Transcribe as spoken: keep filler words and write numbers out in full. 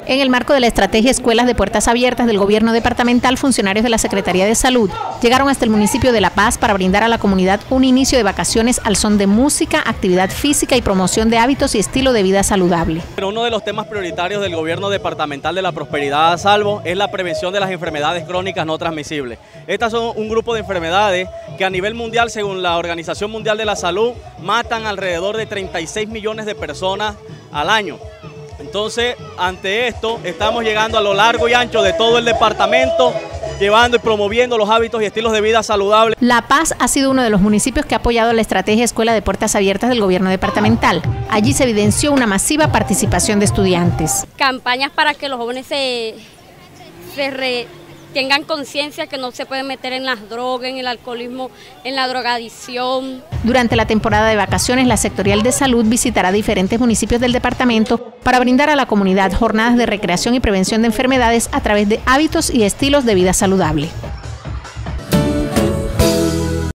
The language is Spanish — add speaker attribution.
Speaker 1: En el marco de la estrategia Escuelas de Puertas Abiertas del Gobierno Departamental, funcionarios de la Secretaría de Salud llegaron hasta el municipio de La Paz para brindar a la comunidad un inicio de vacaciones al son de música, actividad física y promoción de hábitos y estilo de vida saludable.
Speaker 2: Uno de los temas prioritarios del Gobierno Departamental de la Prosperidad a Salvo es la prevención de las enfermedades crónicas no transmisibles. Estas son un grupo de enfermedades que a nivel mundial, según la Organización Mundial de la Salud, matan alrededor de treinta y seis millones de personas al año. Entonces, ante esto, estamos llegando a lo largo y ancho de todo el departamento, llevando y promoviendo los hábitos y estilos de vida saludables.
Speaker 1: La Paz ha sido uno de los municipios que ha apoyado la estrategia Escuela de Puertas Abiertas del Gobierno Departamental. Allí se evidenció una masiva participación de estudiantes.
Speaker 3: Campañas para que los jóvenes se, se re, tengan conciencia que no se pueden meter en las drogas, en el alcoholismo, en la drogadicción.
Speaker 1: Durante la temporada de vacaciones, la Sectorial de Salud visitará diferentes municipios del departamento para brindar a la comunidad jornadas de recreación y prevención de enfermedades a través de hábitos y estilos de vida saludable.